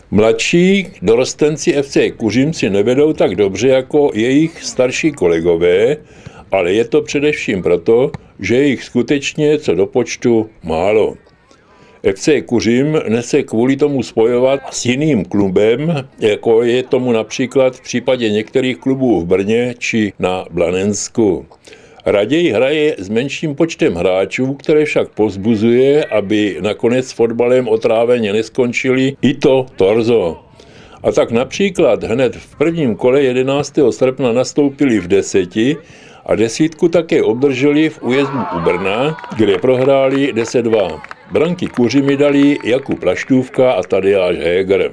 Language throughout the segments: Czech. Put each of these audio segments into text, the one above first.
Mladší dorostenci FC Kuřim si nevedou tak dobře jako jejich starší kolegové, ale je to především proto, že je jich skutečně co do počtu málo. FC Kuřim nese kvůli tomu spojovat s jiným klubem, jako je tomu například v případě některých klubů v Brně či na Blanensku. Raději hraje s menším počtem hráčů, které však povzbuzuje, aby nakonec fotbalem otráveně neskončili i to torzo. A tak například hned v prvním kole 11. srpna nastoupili v 10 a 10 také obdrželi v újezdu u Brna, kde prohráli 10-2. Branky Kuřimi dali Jakub Plaštůvka a Tadeáš Heger.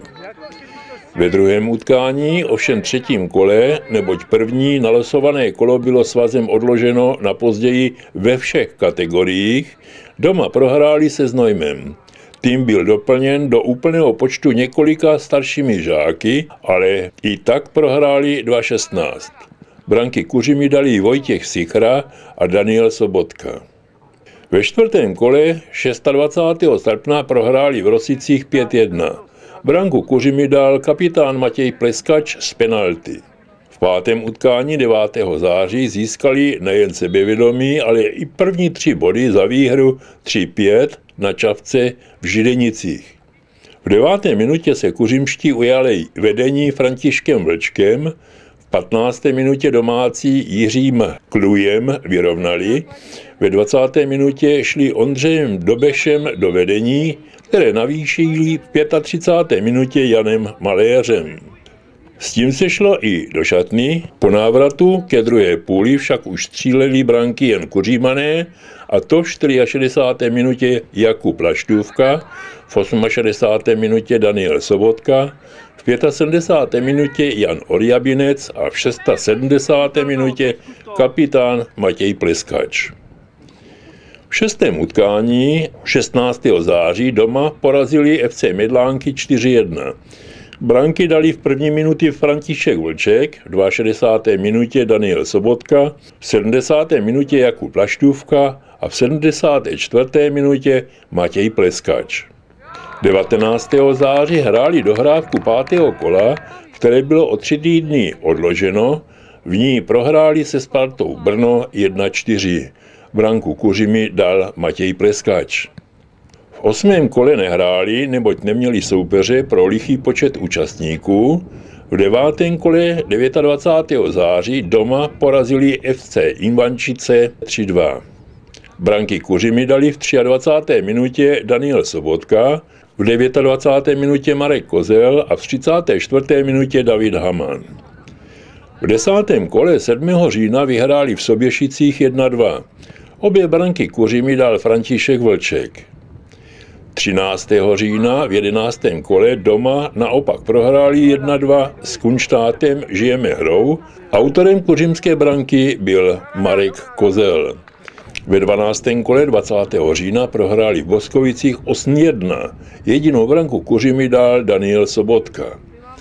Ve druhém utkání, ovšem třetím kole, neboť první nalosované kolo bylo svazem odloženo na později ve všech kategoriích, doma prohráli se Znojmem. Tým byl doplněn do úplného počtu několika staršími žáky, ale i tak prohráli 2-16. Branky Kuřimi dali Vojtěch Sichra a Daniel Sobotka. Ve čtvrtém kole 26. srpna prohráli v Rosicích 5-1. Branku Kuřimi dal kapitán Matěj Pleskač z penalty. V pátém utkání 9. září získali nejen sebevědomí, ale i první 3 body za výhru 3-5 na Čavce v Židenicích. V 9. minutě se kuřimští ujali vedení Františkem Vlčkem, v 15. minutě domácí Jiřím Klujem vyrovnali, ve 20. minutě šli Ondřejem Dobešem do vedení, které navýšili v 35. minutě Janem Maléřem. S tím se šlo i do šatny, po návratu ke druhé půli však už stříleli branky jen Kuřímané, a to v 64. minutě Jakub Plaštůvka, v 68. minutě Daniel Sobotka, v 75. minutě Jan Orjabinec a v 76. minutě kapitán Matěj Pleskač. V 6. utkání 16. září doma porazili FC Medlánky 4-1. Branky dali v první minutě František Vlček, v 62. minutě Daniel Sobotka, v 70. minutě Jakub Plaštůvka a v 74. minutě Matěj Pleskač. 19. září hráli dohrávku 5. kola, které bylo o 3 týdny odloženo, v ní prohráli se Spartou Brno 1-4. Branku Kuřimi dal Matěj Pleskač. V 8. kole nehráli, neboť neměli soupeře pro lichý počet účastníků. V 9. kole 29. září doma porazili FC Ivančice 3-2. Branky Kuřimi dali v 23. minutě Daniel Sobotka, v 29. minutě Marek Kozel a v 34. minutě David Haman. V 10. kole 7. října vyhráli v Soběšicích 1-2. Obě branky Kuřimi dal František Vlček. 13. října v 11. kole doma naopak prohráli 1-2 s Kunštátem Žijeme hrou. Autorem kuřimské branky byl Marek Kozel. Ve 12. kole 20. října prohráli v Boskovicích 8-1. Jedinou branku Kuřimi dal Daniel Sobotka.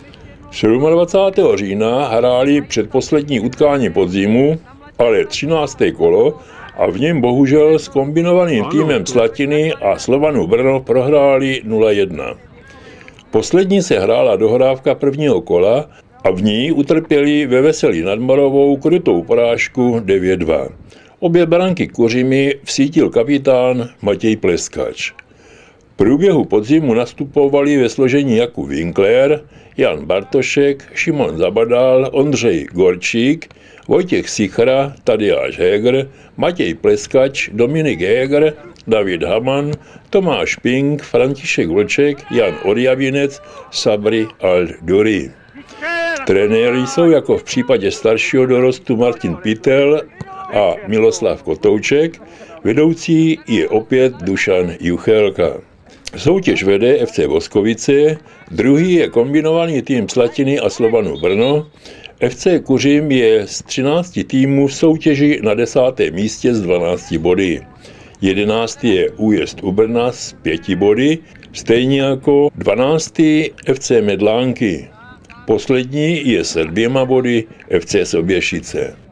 27. října hráli předposlední utkání podzimu, ale 13. kolo, a v něm bohužel s kombinovaným týmem Slatiny a Slovanu Brno prohráli 0-1. Poslední se hrála dohrávka prvního kola a v ní utrpěli ve Veselí nad Moravou krutou porážku 9-2. Obě branky Kuřimi vsítil kapitán Matěj Pleskač. V průběhu podzimu nastupovali ve složení Jakub Winkler, Jan Bartošek, Šimon Zabadal, Ondřej Gorčík, Vojtěch Sichra, Tadeáš Heger, Matěj Pleskač, Dominik Heger, David Haman, Tomáš Pink, František Vlček, Jan Orjabinec, Sabri Al-Duri. Trenéry jsou jako v případě staršího dorostu Martin Pytel a Miloslav Kotouček, vedoucí je opět Dušan Juchelka. Soutěž vede FC Boskovice, druhý je kombinovaný tým Slatiny a Slovanu Brno. FC Kuřim je z 13 týmů v soutěži na 10. místě s 12 body. 11. je Újezd u Brna s 5 body, stejně jako 12. FC Medlánky. Poslední je se 2 body FC Soběšice.